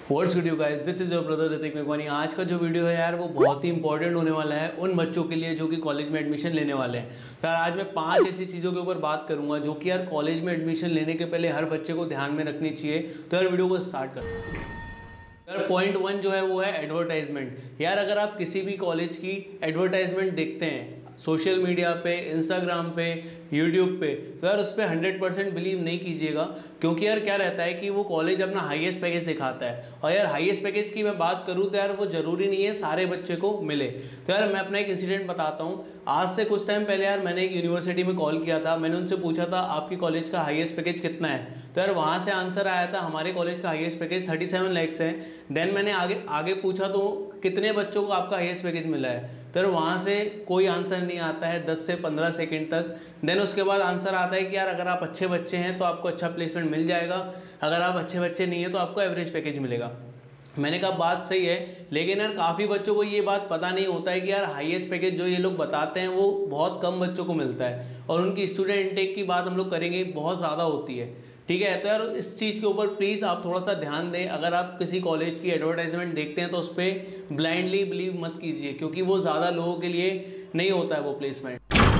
What's good you guys, this is your brother Hrithik मेघवानी। आज का जो वीडियो है यार वो बहुत ही इंपॉर्टेंट होने वाला है उन बच्चों के लिए जो कि कॉलेज में एडमिशन लेने वाले हैं। यार आज मैं 5 ऐसी चीज़ों के ऊपर बात करूंगा जो कि यार कॉलेज में एडमिशन लेने के पहले हर बच्चे को ध्यान में रखनी चाहिए। तो यार वीडियो को स्टार्ट करते हैं। यार पॉइंट 1 जो है वो है एडवर्टाइजमेंट। यार अगर आप किसी भी कॉलेज की एडवर्टाइजमेंट देखते हैं सोशल मीडिया पे, इंस्टाग्राम पे, यूट्यूब पे, तो यार उस पर 100% बिलीव नहीं कीजिएगा। क्योंकि यार क्या रहता है कि वो कॉलेज अपना हाईएस्ट पैकेज दिखाता है, और यार हाईएस्ट पैकेज की मैं बात करूँ तो यार वो ज़रूरी नहीं है सारे बच्चे को मिले। तो यार मैं अपना एक इंसिडेंट बताता हूँ। आज से कुछ टाइम पहले यार मैंने एक यूनिवर्सिटी में कॉल किया था। मैंने उनसे पूछा था आपकी कॉलेज का हाईएस्ट पैकेज कितना है। तो यार वहाँ से आंसर आया था हमारे कॉलेज का हाईएस्ट पैकेज 37 लैक्स है। देन मैंने आगे पूछा तो कितने बच्चों को आपका हाईएस्ट पैकेज मिला है। तो यार वहाँ से कोई आंसर नहीं आता है 10 से 15 सेकंड तक। देन उसके बाद आंसर आता है कि यार अगर आप अच्छे बच्चे हैं तो आपको अच्छा प्लेसमेंट मिल जाएगा, अगर आप अच्छे बच्चे नहीं हैं तो आपको एवरेज पैकेज मिलेगा। मैंने कहा बात सही है, लेकिन यार काफ़ी बच्चों को ये बात पता नहीं होता है कि यार हाईएस्ट पैकेज जो ये लोग बताते हैं वो बहुत कम बच्चों को मिलता है, और उनकी स्टूडेंट इनटेक की बात हम लोग करेंगे बहुत ज़्यादा होती है। ठीक है, तो यार इस चीज़ के ऊपर प्लीज़ आप थोड़ा सा ध्यान दें। अगर आप किसी कॉलेज की एडवर्टाइजमेंट देखते हैं तो उस पर ब्लाइंडली बिलीव मत कीजिए, क्योंकि वो ज़्यादा लोगों के लिए नहीं होता है वो प्लेसमेंट।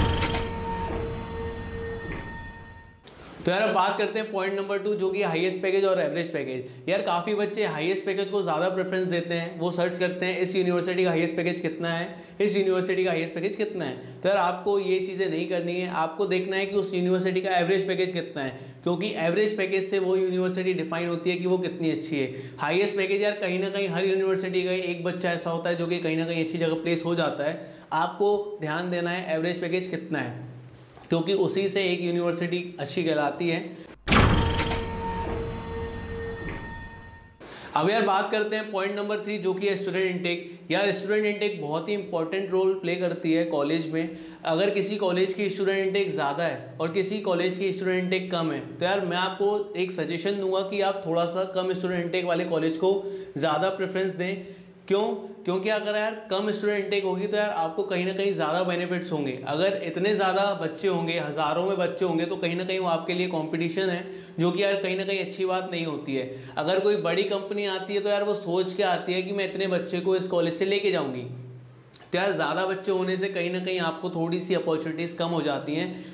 तो यार अब बात करते हैं पॉइंट नंबर 2 जो कि हाईएस्ट पैकेज और एवरेज पैकेज। यार काफ़ी बच्चे हाईएस्ट पैकेज को ज़्यादा प्रेफरेंस देते हैं। वो सर्च करते हैं इस यूनिवर्सिटी का हाईएस्ट पैकेज कितना है, इस यूनिवर्सिटी का हाईएस्ट पैकेज कितना है। तो यार आपको ये चीज़ें नहीं करनी है, आपको देखना है कि उस यूनिवर्सिटी का एवरेज पैकेज कितना है, क्योंकि एवरेज पैकेज से वो यूनिवर्सिटी डिफाइन होती है कि वो कितनी अच्छी है। हाईएस्ट पैकेज यार कहीं ना कहीं हर यूनिवर्सिटी का एक बच्चा ऐसा होता है जो कि कहीं ना कहीं अच्छी जगह प्लेस हो जाता है। आपको ध्यान देना है एवरेज पैकेज कितना है, क्योंकि उसी से एक यूनिवर्सिटी अच्छी कहलाती है। अब यार बात करते हैं पॉइंट नंबर 3 जो कि है स्टूडेंट इनटेक। यार स्टूडेंट इनटेक बहुत ही इंपॉर्टेंट रोल प्ले करती है कॉलेज में। अगर किसी कॉलेज की स्टूडेंट इनटेक ज़्यादा है और किसी कॉलेज की स्टूडेंट इनटेक कम है, तो यार मैं आपको एक सजेशन दूंगा कि आप थोड़ा सा कम स्टूडेंट इनटेक वाले कॉलेज को ज़्यादा प्रेफरेंस दें। क्यों? क्योंकि अगर यार कम स्टूडेंट इनटेक होगी तो यार आपको कहीं ना कहीं ज़्यादा बेनिफिट्स होंगे। अगर इतने ज़्यादा बच्चे होंगे, हज़ारों में बच्चे होंगे, तो कहीं ना कहीं वो आपके लिए कंपटीशन है, जो कि यार कहीं ना कहीं अच्छी बात नहीं होती है। अगर कोई बड़ी कंपनी आती है तो यार वो सोच के आती है कि मैं इतने बच्चे को इस कॉलेज से लेके जाऊँगी। तो यार ज़्यादा बच्चे होने से कहीं ना कहीं आपको थोड़ी सी अपॉर्चुनिटीज़ कम हो जाती हैं।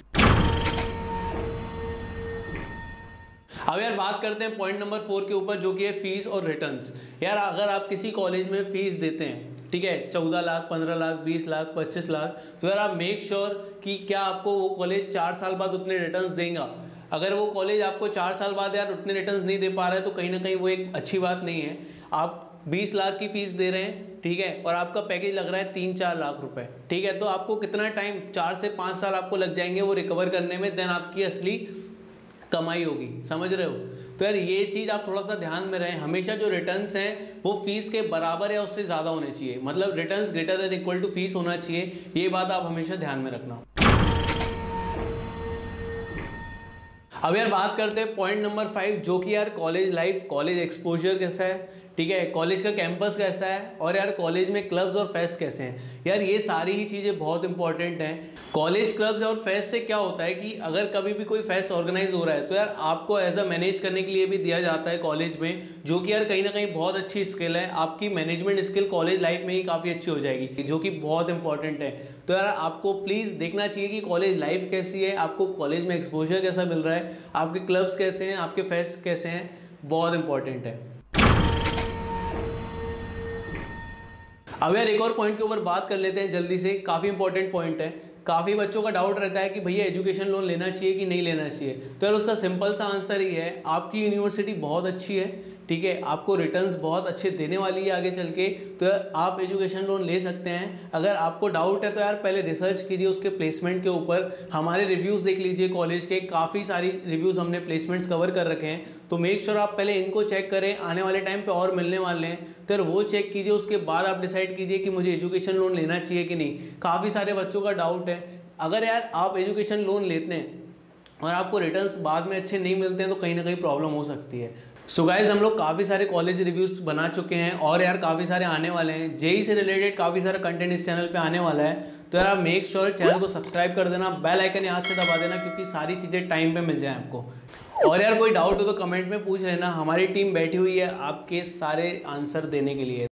अब यार बात करते हैं पॉइंट नंबर 4 के ऊपर जो कि है फीस और रिटर्न्स। यार अगर आप किसी कॉलेज में फीस देते हैं, ठीक है, 14 लाख, 15 लाख, 20 लाख, 25 लाख, तो यार आप मेक श्योर कि क्या आपको वो कॉलेज 4 साल बाद उतने रिटर्न्स देगा। अगर वो कॉलेज आपको 4 साल बाद यार उतने रिटर्न्स नहीं दे पा रहा है तो कहीं ना कहीं वो एक अच्छी बात नहीं है। आप 20 लाख की फीस दे रहे हैं, ठीक है, और आपका पैकेज लग रहा है 3-4 लाख रुपए, ठीक है, तो आपको कितना टाइम, 4 से 5 साल आपको लग जाएंगे वो रिकवर करने में। देन आपकी असली कमाई होगी, समझ रहे हो। तो यार ये चीज़ आप थोड़ा सा ध्यान में रहें। हमेशा जो रिटर्न्स हैं वो फीस के बराबर या उससे ज़्यादा होने चाहिए, मतलब returns greater than equal to fees होना चाहिए। ये बात आप हमेशा ध्यान में रखना। अब यार बात करते हैं पॉइंट नंबर 5 जो कि यार कॉलेज लाइफ, कॉलेज एक्सपोजर कैसा है, ठीक है, कॉलेज का कैंपस कैसा है, और यार कॉलेज में क्लब्स और फेस्ट कैसे हैं। यार ये सारी ही चीज़ें बहुत इंपॉर्टेंट हैं। कॉलेज क्लब्स और फेस्ट से क्या होता है कि अगर कभी भी कोई फेस्ट ऑर्गेनाइज हो रहा है तो यार आपको एज अ मैनेज करने के लिए भी दिया जाता है कॉलेज में, जो कि यार कहीं ना कहीं बहुत अच्छी स्किल है। आपकी मैनेजमेंट स्किल कॉलेज लाइफ में ही काफ़ी अच्छी हो जाएगी, जो कि बहुत इंपॉर्टेंट है। तो यार आपको प्लीज़ देखना चाहिए कि कॉलेज लाइफ कैसी है, आपको कॉलेज में एक्सपोजर कैसा मिल रहा है, आपके क्लब्स कैसे हैं, आपके फेस्ट कैसे हैं, बहुत इंपॉर्टेंट है। अब यार एक और पॉइंट के ऊपर बात कर लेते हैं जल्दी से, काफ़ी इंपॉर्टेंट पॉइंट है। काफ़ी बच्चों का डाउट रहता है कि भैया एजुकेशन लोन लेना चाहिए कि नहीं लेना चाहिए। तो यार उसका सिंपल सा आंसर ही है, आपकी यूनिवर्सिटी बहुत अच्छी है, ठीक है, आपको रिटर्न्स बहुत अच्छे देने वाली है आगे चल के, तो यार आप एजुकेशन लोन ले सकते हैं। अगर आपको डाउट है तो यार पहले रिसर्च कीजिए उसके प्लेसमेंट के ऊपर, हमारे रिव्यूज़ देख लीजिए कॉलेज के, काफ़ी सारी रिव्यूज़ हमने प्लेसमेंट्स कवर कर रखे हैं। तो मेक श्योर आप पहले इनको चेक करें, आने वाले टाइम पे और मिलने वाले हैं, तो यार वो चेक कीजिए, उसके बाद आप डिसाइड कीजिए कि मुझे एजुकेशन लोन लेना चाहिए कि नहीं। काफ़ी सारे बच्चों का डाउट है, अगर यार आप एजुकेशन लोन लेते हैं और आपको रिटर्न्स बाद में अच्छे नहीं मिलते हैं तो कहीं ना कहीं प्रॉब्लम हो सकती है। सो गाइज हम लोग काफ़ी सारे कॉलेज रिव्यूज़ बना चुके हैं और यार काफ़ी सारे आने वाले हैं। जेई से रिलेटेड काफ़ी सारा कंटेंट इस चैनल पे आने वाला है, तो यार आप मेक श्योर चैनल को सब्सक्राइब कर देना, बेल आइकन याद से दबा देना, क्योंकि सारी चीज़ें टाइम पे मिल जाए आपको। और यार कोई डाउट हो तो कमेंट में पूछ लेना, हमारी टीम बैठी हुई है आपके सारे आंसर देने के लिए।